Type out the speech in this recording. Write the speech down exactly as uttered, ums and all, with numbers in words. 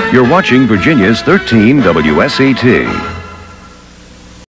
You're watching Virginia's thirteen W S E T.